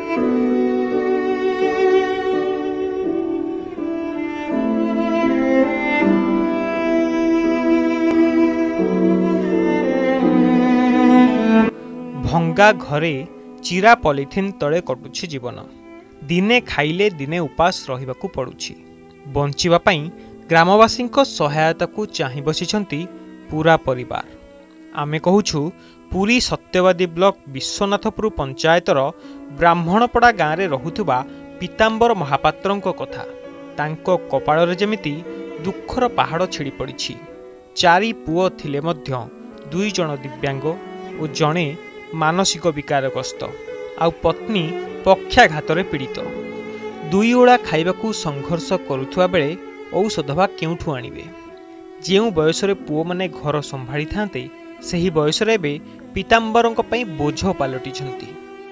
भंगा घरे चिरा पॉलिथिन तले कटुछि जीवन। दिने खाइले दिने उपास रहिबाकु पड़ुछि। बंचिबा पई ग्रामवासी सहायता को चाहि बसिछंती पूरा परिवार। आमे कहूछु पुरी सत्यवादी ब्लॉक विश्वनाथपुर पंचायतर ब्राह्मणपड़ा गाँव में रहुथुबा पीतांबर महापात्रंको कथा। तांको कपाଳରେ जेमिति दुखर पहाड़ छिड़ी पड़िछि। 4 पुओ थिले मध्य 2 जण दिव्यांग और जणे मानसिक विकारग्रस्त आउ पत्नी पक्षाघात पीड़ित। 2 ओळा खाइबाकू संघर्ष करुथुवा बेले औषध बा केउठु आनिबे। जेउ बयसरे पुओ माने घर संभाळी थांते सही बयसरे बे पीतांबरंक पई बोझ पालटिछंती।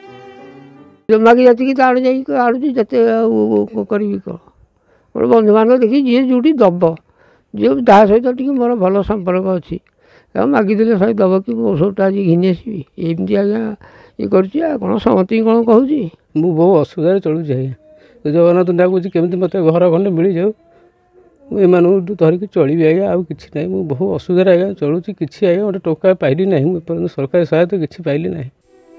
मागी जाति की ताड़ जाई आड़ुची जते करबी को मोर बंधु बांधव देखि जे जोटी दब जे ता सहित टिके मोर भल संपर्क अछि मागिदेले सही दब कि औषधटा आज घिनी आसबि एमती आज्ञा ये करछि कौन समति कौन कहूँ मु बहुत असुविधा चलुଛି आज्ञा जगन्नाथ डाकुची केମିତି मते घर खंडे मिल जाऊ एमानू धरिकी चलबि आज्ञा आउ किछि नै मु बहुत असुविधा आज्ञा चलुछि किछि आज्ञा गोटे टोका पाइली नै एपर्यंत सरकारी सहायता किछि पाइली नै।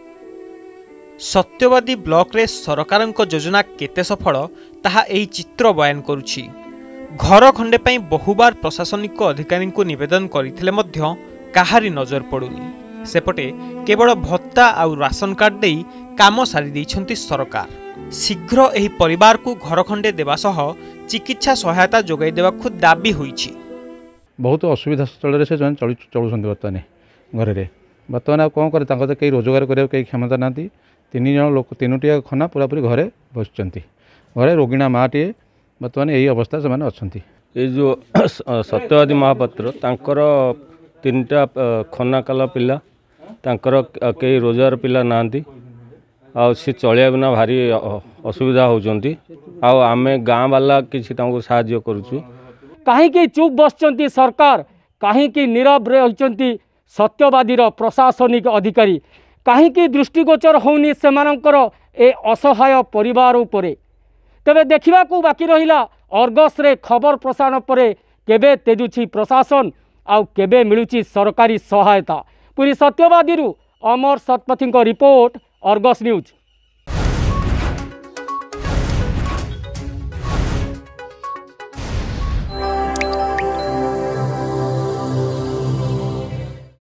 सत्यवादी ब्लॉक रे सरकारक योजना केते सफल ताहा एही चित्र बयान करुछि। घर खंडे पई बहुबार प्रशासनिक अधिकारी को निवेदन करथिले मध्य काहारी नजर पड़ुनी। सेपटे केवल भत्ता आउ राशन कार्ड देई काम सारी दैछंती सरकार। शीघ्र एही परिवार को घर खंडे देवा सह चिकित्सा सहायता जोगाई देबाकू दाबी होईछि। बहुत असुविधा स्थल से चलुछंती बर्तमान घर रे बर्तमान कौन करे तांको कई रोजगार करे कई क्षमता नांती 3 जण लोक 3टिया खना पूरापूरी घरे बसचंती। घरे रोगिणा माटे बर्तमान यही अवस्था से अच्छा। ये जो सत्यवादी महापात्र तांकर 3टा खना काला पिला तांकर कई रोजगार पिला नांती आ सी चलिया बिना भारी असुविधा होउचंती आ आमे गाँव वाला किछि तांको सहायता करूछु। कहीं चुप बसचंती सरकार कहीं नीरव रहिचंती सत्यवादीर प्रशासनिक अधिकारी कहीं दृष्टिगोचर होनी सेमानंकर ए असहाय परिवार उपरे। तेबे देखा बाकी रहिला अर्गस रे खबर प्रसारण पर केबे तेजुछि प्रशासन आउ केबे मिलुछि सरकारी सहायता। पूरी सत्यवादी Amar Satapathy report Argus news.